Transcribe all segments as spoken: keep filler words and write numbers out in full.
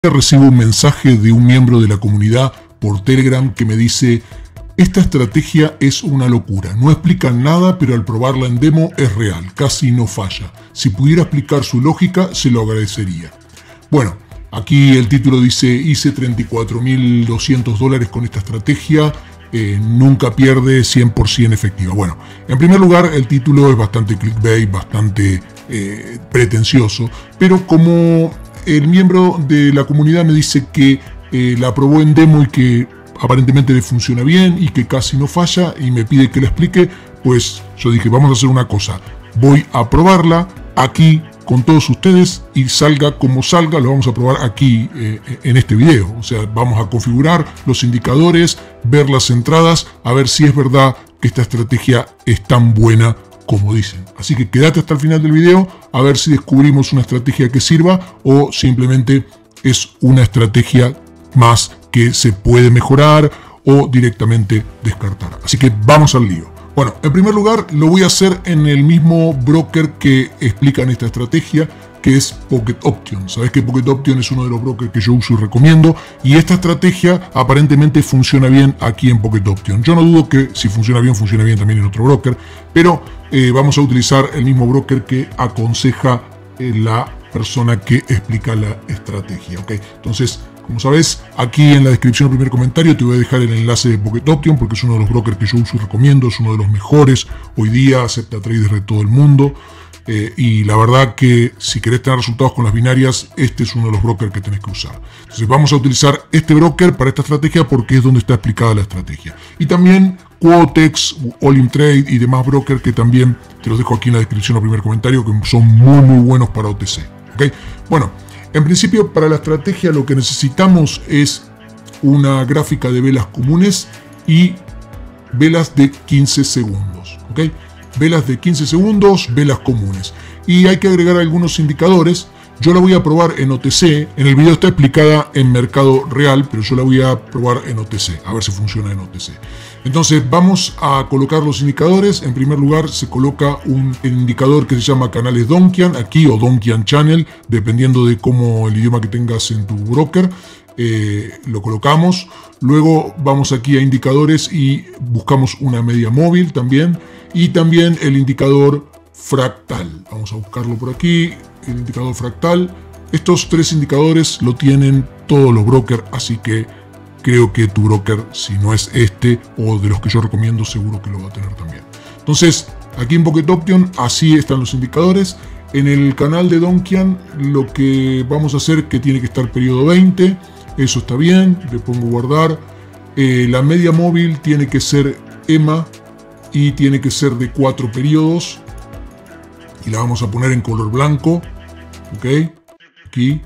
Recibo un mensaje de un miembro de la comunidad por Telegram que me dice: esta estrategia es una locura, no explica nada, pero al probarla en demo es real, casi no falla. Si pudiera explicar su lógica, se lo agradecería. Bueno, aquí el título dice: hice treinta y cuatro mil doscientos dólares con esta estrategia, eh, nunca pierde, cien por ciento efectiva. Bueno, en primer lugar, el título es bastante clickbait, bastante eh, pretencioso, pero como el miembro de la comunidad me dice que eh, la probó en demo y que aparentemente le funciona bien y que casi no falla y me pide que la explique, pues yo dije: vamos a hacer una cosa, voy a probarla aquí con todos ustedes y salga como salga, lo vamos a probar aquí eh, en este video. O sea, vamos a configurar los indicadores, ver las entradas, a ver si es verdad que esta estrategia es tan buena como dicen. Así que quédate hasta el final del video a ver si descubrimos una estrategia que sirva o simplemente es una estrategia más que se puede mejorar o directamente descartar. Así que vamos al lío. Bueno, en primer lugar lo voy a hacer en el mismo broker que explican esta estrategia, que es Pocket Option. Sabes que Pocket Option es uno de los brokers que yo uso y recomiendo, y esta estrategia aparentemente funciona bien aquí en Pocket Option. Yo no dudo que si funciona bien, funciona bien también en otro broker, pero eh, vamos a utilizar el mismo broker que aconseja eh, la persona que explica la estrategia. ¿Okay? Entonces, como sabes, aquí en la descripción del primer comentario te voy a dejar el enlace de Pocket Option porque es uno de los brokers que yo uso y recomiendo, es uno de los mejores hoy día, acepta traders de todo el mundo. Eh, y la verdad que si querés tener resultados con las binarias, este es uno de los brokers que tenés que usar. Entonces vamos a utilizar este broker para esta estrategia porque es donde está explicada la estrategia. Y también Quotex, All-in Trade y demás brokers que también te los dejo aquí en la descripción del primer comentario, que son muy muy buenos para O T C. ¿Okay? Bueno, en principio para la estrategia lo que necesitamos es una gráfica de velas comunes y velas de quince segundos. ¿Okay? Velas de quince segundos, velas comunes. Y hay que agregar algunos indicadores. Yo la voy a probar en O T C. En el video está explicada en mercado real, pero yo la voy a probar en O T C. A ver si funciona en O T C. Entonces vamos a colocar los indicadores. En primer lugar se coloca un indicador que se llama canales Donchian, aquí, o Donchian Channel, dependiendo de cómo el idioma que tengas en tu broker. Eh, lo colocamos. Luego vamos aquí a indicadores y buscamos una media móvil también. Y también el indicador fractal. Vamos a buscarlo por aquí. El indicador fractal. Estos tres indicadores lo tienen todos los brokers, así que creo que tu broker, si no es este o de los que yo recomiendo, seguro que lo va a tener también. Entonces, aquí en Pocket Option, así están los indicadores. En el canal de Donchian, lo que vamos a hacer, que tiene que estar periodo veinte. Eso está bien, le pongo guardar. Eh, la media móvil tiene que ser E M A y tiene que ser de cuatro periodos. Y la vamos a poner en color blanco. Ok, aquí.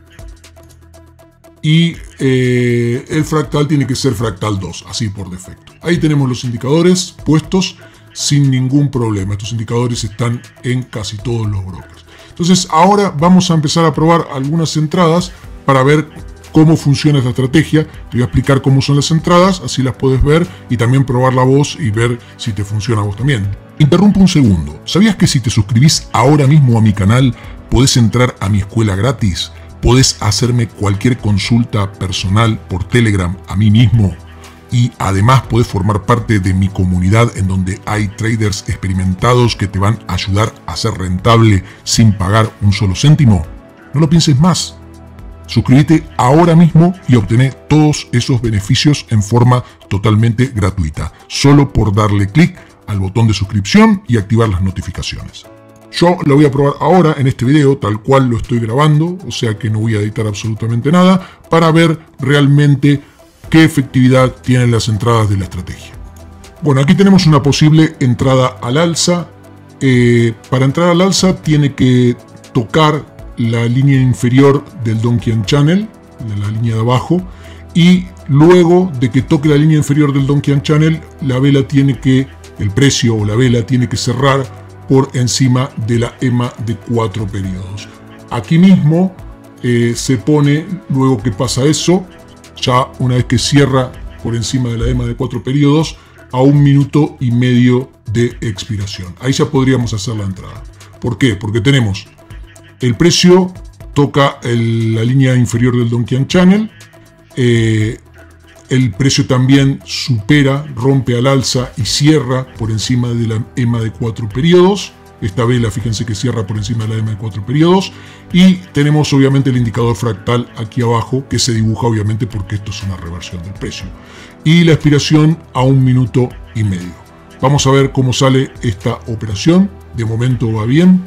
Y eh, el fractal tiene que ser fractal dos, así por defecto. Ahí tenemos los indicadores puestos sin ningún problema. Estos indicadores están en casi todos los brokers. Entonces ahora vamos a empezar a probar algunas entradas para ver cómo funciona esta estrategia. Te voy a explicar cómo son las entradas, así las puedes ver y también probarla vos y ver si te funciona a vos también. Interrumpo un segundo. ¿Sabías que si te suscribís ahora mismo a mi canal, podés entrar a mi escuela gratis? Podés hacerme cualquier consulta personal por Telegram a mí mismo. Y además podés formar parte de mi comunidad en donde hay traders experimentados que te van a ayudar a ser rentable sin pagar un solo céntimo. No lo pienses más. Suscríbete ahora mismo y obtené todos esos beneficios en forma totalmente gratuita, solo por darle clic al botón de suscripción y activar las notificaciones. Yo lo voy a probar ahora en este video, tal cual lo estoy grabando, o sea que no voy a editar absolutamente nada, para ver realmente qué efectividad tienen las entradas de la estrategia. Bueno, aquí tenemos una posible entrada al alza. Eh, para entrar al alza tiene que tocar la línea inferior del Donchian Channel, la línea de abajo, y luego de que toque la línea inferior del Donchian Channel, la vela tiene que, el precio o la vela tiene que cerrar por encima de la E M A de cuatro periodos. Aquí mismo eh, se pone, luego que pasa eso, ya una vez que cierra por encima de la E M A de cuatro periodos, a un minuto y medio de expiración. Ahí ya podríamos hacer la entrada. ¿Por qué? Porque tenemos el precio toca el, la línea inferior del Donchian Channel. Eh, el precio también supera, rompe al alza y cierra por encima de la E M A de cuatro periodos. Esta vela, fíjense que cierra por encima de la E M A de cuatro periodos. Y tenemos obviamente el indicador fractal aquí abajo, que se dibuja obviamente porque esto es una reversión del precio. Y la expiración a un minuto y medio. Vamos a ver cómo sale esta operación. De momento va bien.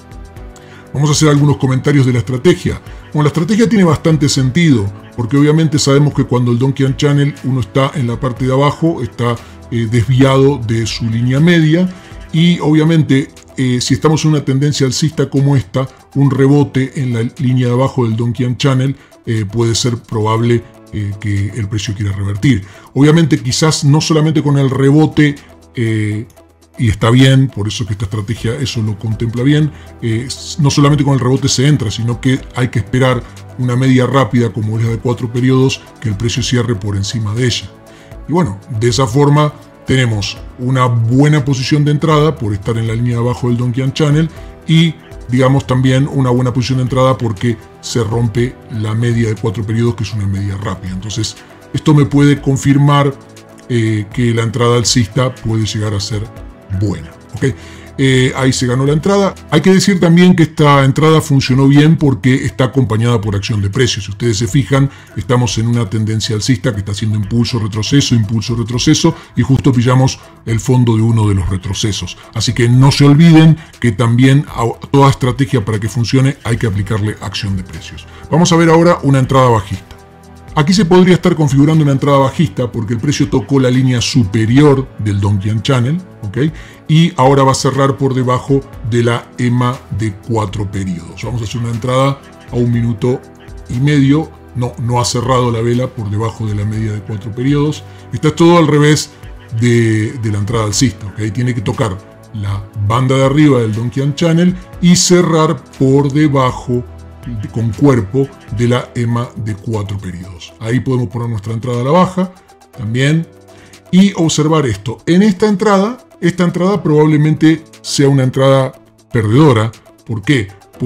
Vamos a hacer algunos comentarios de la estrategia. Bueno, la estrategia tiene bastante sentido, porque obviamente sabemos que cuando el Donchian Channel uno está en la parte de abajo, está eh, desviado de su línea media, y obviamente eh, si estamos en una tendencia alcista como esta, un rebote en la línea de abajo del Donchian Channel eh, puede ser probable eh, que el precio quiera revertir. Obviamente quizás no solamente con el rebote, eh, y está bien, por eso que esta estrategia eso lo contempla bien, eh, no solamente con el rebote se entra, sino que hay que esperar una media rápida como es la de cuatro periodos, que el precio cierre por encima de ella. Y bueno, de esa forma tenemos una buena posición de entrada por estar en la línea de abajo del Donchian Channel y digamos también una buena posición de entrada porque se rompe la media de cuatro periodos, que es una media rápida. Entonces esto me puede confirmar eh, que la entrada alcista puede llegar a ser buena. ¿Okay? Eh, ahí se ganó la entrada. Hay que decir también que esta entrada funcionó bien porque está acompañada por acción de precios. Si ustedes se fijan, estamos en una tendencia alcista que está haciendo impulso, retroceso, impulso, retroceso, y justo pillamos el fondo de uno de los retrocesos. Así que no se olviden que también a toda estrategia para que funcione hay que aplicarle acción de precios. Vamos a ver ahora una entrada bajista. Aquí se podría estar configurando una entrada bajista porque el precio tocó la línea superior del Donchian Channel, ¿okay? Y ahora va a cerrar por debajo de la E M A de cuatro periodos. Vamos a hacer una entrada a un minuto y medio. No, no ha cerrado la vela por debajo de la media de cuatro periodos. Está todo al revés de, de la entrada alcista, ¿okay? Tiene que tocar la banda de arriba del Donchian Channel y cerrar por debajo con cuerpo de la E M A de cuatro periodos. Ahí podemos poner nuestra entrada a la baja también y observar esto. En esta entrada, esta entrada probablemente sea una entrada perdedora. ¿Por qué?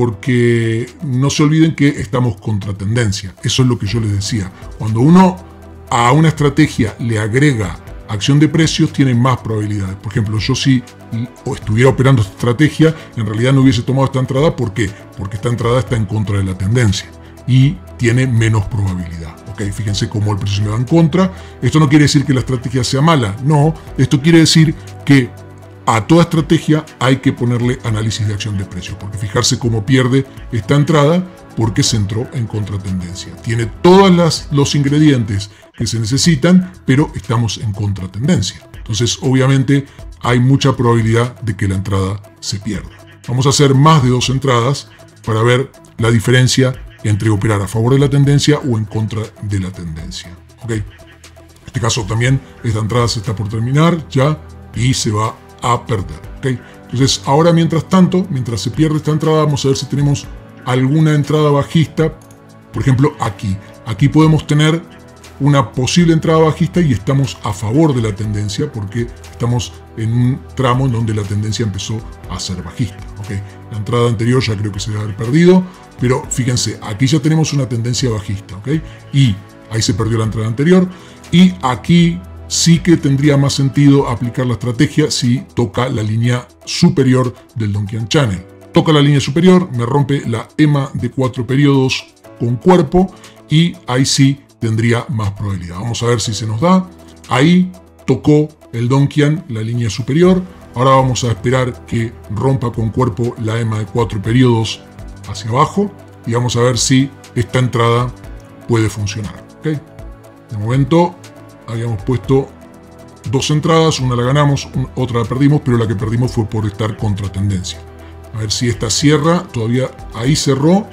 Porque no se olviden que estamos contra tendencia. Eso es lo que yo les decía. Cuando uno a una estrategia le agrega acción de precios, tiene más probabilidades. Por ejemplo, yo si estuviera operando esta estrategia, en realidad no hubiese tomado esta entrada. ¿Por qué? Porque esta entrada está en contra de la tendencia y tiene menos probabilidad. ¿Okay? Fíjense cómo el precio se me va en contra. Esto no quiere decir que la estrategia sea mala. No, esto quiere decir que a toda estrategia hay que ponerle análisis de acción de precios, porque fijarse cómo pierde esta entrada porque se entró en contratendencia. Tiene todos los ingredientes que se necesitan, pero estamos en contratendencia. Entonces, obviamente, hay mucha probabilidad de que la entrada se pierda. Vamos a hacer más de dos entradas para ver la diferencia entre operar a favor de la tendencia o en contra de la tendencia. ¿Okay? En este caso también esta entrada se está por terminar ya y se va a perder. ¿Okay? Entonces, ahora mientras tanto, mientras se pierde esta entrada, vamos a ver si tenemos alguna entrada bajista. Por ejemplo, aquí. Aquí podemos tener una posible entrada bajista y estamos a favor de la tendencia porque estamos en un tramo en donde la tendencia empezó a ser bajista. ¿Okay? La entrada anterior ya creo que se debe haber perdido, pero fíjense, aquí ya tenemos una tendencia bajista. ¿Okay? Y ahí se perdió la entrada anterior y aquí sí que tendría más sentido aplicar la estrategia si toca la línea superior del Donchian Channel. Toca la línea superior, me rompe la E M A de cuatro periodos con cuerpo y ahí sí tendría más probabilidad. Vamos a ver si se nos da. Ahí tocó el Donchian la línea superior. Ahora vamos a esperar que rompa con cuerpo la E M A de cuatro periodos hacia abajo y vamos a ver si esta entrada puede funcionar. ¿Okay? De momento habíamos puesto dos entradas, una la ganamos, otra la perdimos, pero la que perdimos fue por estar contra tendencia. A ver si esta cierra, todavía ahí cerró,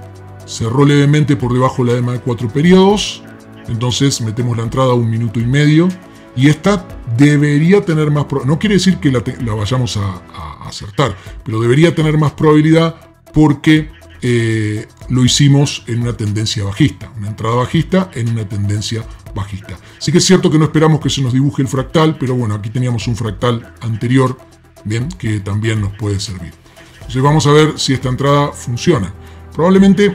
cerró levemente por debajo de la E M A de cuatro periodos, entonces metemos la entrada a un minuto y medio y esta debería tener más probabilidad, no quiere decir que la, la vayamos a, a acertar, pero debería tener más probabilidad porque eh, lo hicimos en una tendencia bajista, una entrada bajista en una tendencia bajista. Sí que es cierto que no esperamos que se nos dibuje el fractal, pero bueno, aquí teníamos un fractal anterior, bien, que también nos puede servir. Entonces vamos a ver si esta entrada funciona. Probablemente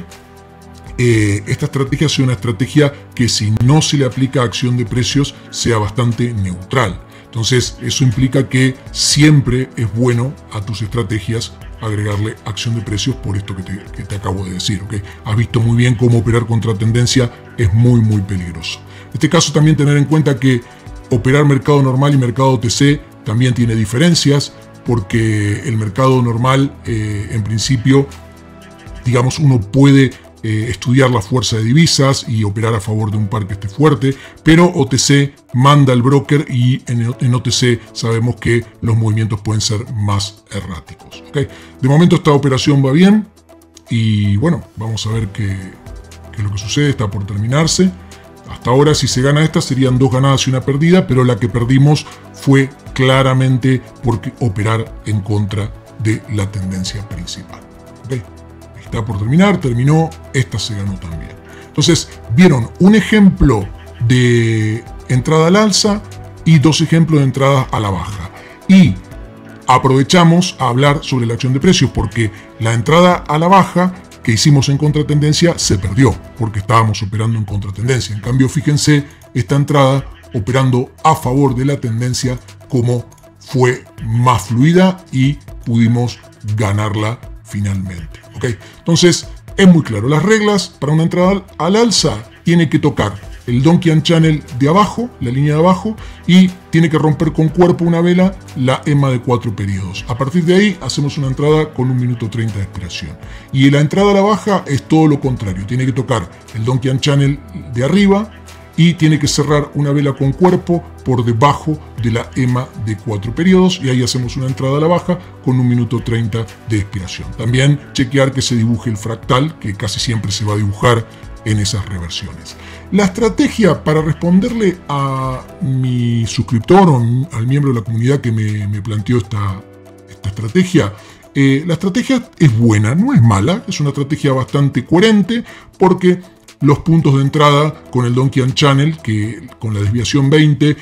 eh, esta estrategia sea una estrategia que si no se le aplica acción de precios sea bastante neutral. Entonces eso implica que siempre es bueno a tus estrategias agregarle acción de precios por esto que te, que te acabo de decir. ¿Okay? Has visto muy bien cómo operar contra tendencia es muy muy peligroso. En este caso también tener en cuenta que operar mercado normal y mercado O T C también tiene diferencias, porque el mercado normal eh, en principio, digamos, uno puede eh, estudiar la fuerza de divisas y operar a favor de un par que esté fuerte, pero O T C manda el broker y en, en O T C sabemos que los movimientos pueden ser más erráticos. ¿Okay? De momento esta operación va bien y bueno, vamos a ver qué, qué es lo que sucede, está por terminarse. Hasta ahora si se gana esta serían dos ganadas y una perdida, pero la que perdimos fue claramente porque operar en contra de la tendencia principal. ¿Okay? Está por terminar, terminó, esta se ganó también. Entonces, vieron un ejemplo de entrada al alza y dos ejemplos de entrada a la baja. Y aprovechamos a hablar sobre la acción de precios porque la entrada a la baja que hicimos en contratendencia se perdió porque estábamos operando en contratendencia. En cambio, fíjense, esta entrada operando a favor de la tendencia como fue más fluida y pudimos ganarla finalmente. ¿Okay? Entonces, es muy claro. Las reglas para una entrada al alza tiene que tocar el Donchian Channel de abajo, la línea de abajo, y tiene que romper con cuerpo una vela la E M A de cuatro periodos. A partir de ahí hacemos una entrada con un minuto treinta de expiración. Y la entrada a la baja es todo lo contrario. Tiene que tocar el Donchian Channel de arriba y tiene que cerrar una vela con cuerpo por debajo de la E M A de cuatro periodos y ahí hacemos una entrada a la baja con un minuto treinta de expiración. También chequear que se dibuje el fractal, que casi siempre se va a dibujar en esas reversiones. La estrategia para responderle a mi suscriptor o al miembro de la comunidad que me, me planteó esta, esta estrategia, eh, la estrategia es buena, no es mala, es una estrategia bastante coherente porque los puntos de entrada con el Donchian Channel, que con la desviación veinte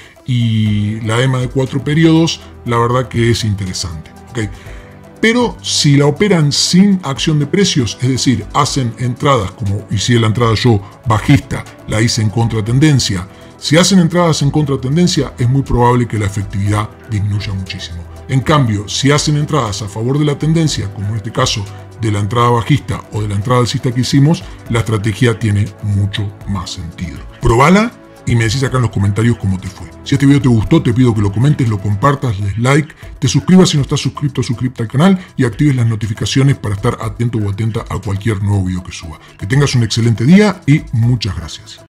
y la E M A de cuatro periodos, la verdad que es interesante. ¿Okay? Pero si la operan sin acción de precios, es decir, hacen entradas, como hice la entrada yo bajista, la hice en contratendencia, si hacen entradas en contratendencia, es muy probable que la efectividad disminuya muchísimo. En cambio, si hacen entradas a favor de la tendencia, como en este caso de la entrada bajista o de la entrada alcista que hicimos, la estrategia tiene mucho más sentido. Probala y me decís acá en los comentarios cómo te fue. Si este video te gustó, te pido que lo comentes, lo compartas, les like, te suscribas si no estás suscrito o suscripta al canal y actives las notificaciones para estar atento o atenta a cualquier nuevo video que suba. Que tengas un excelente día y muchas gracias.